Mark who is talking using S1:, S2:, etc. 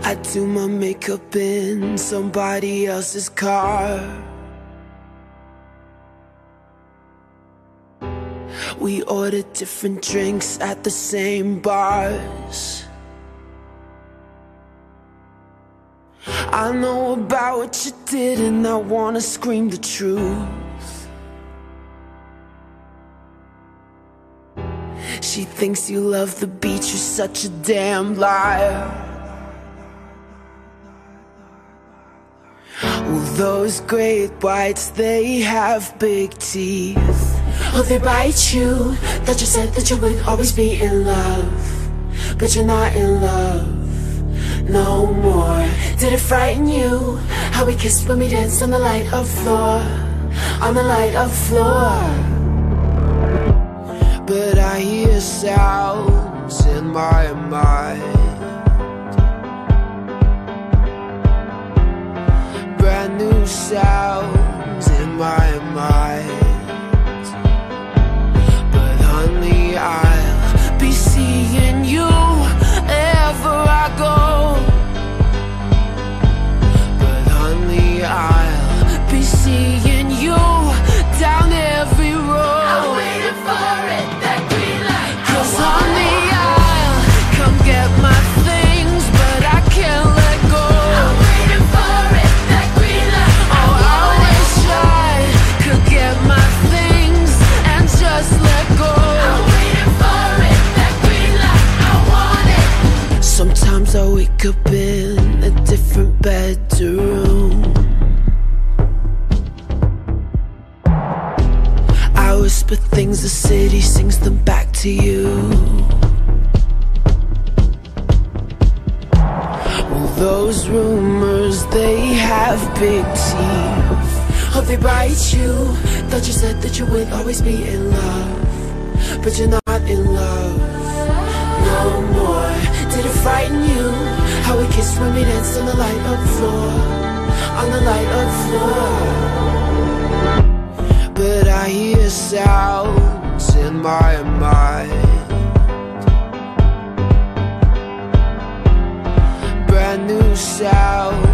S1: I do my makeup in somebody else's car. We order different drinks at the same bars. I know about what you did and I wanna scream the truth. She thinks you love the beach, you're such a damn liar. Well, those great whites, they have big teeth. Oh, they bite you. That you said that you would always be in love, but you're not in love no more. Did it frighten you how we kissed when we danced on the light of floor, on the light of floor? But I hear sounds in my mind, brand new sounds in my mind. But honey, I'll be seeing you wherever I go. But honey, I'll be seeing you down every road. I'm waiting for it, that green light. 'Cause honey, I'll come get my things, but I can't let go. I'm waiting for it, that green light. Oh, I wish I could get my things and just let go. I'm waiting for it, that green light. I want it. Sometimes I wake up in a different bedroom. I whisper things, the city sings them back to you. Well, those rumors, they have big teeth. Oh, they bite you. Thought you said that you would always be in love, but you're not in love no more. Did it frighten you how we kissed when we danced on the light of floor, on the light of floor? But I hear sounds in my mind, brand new sounds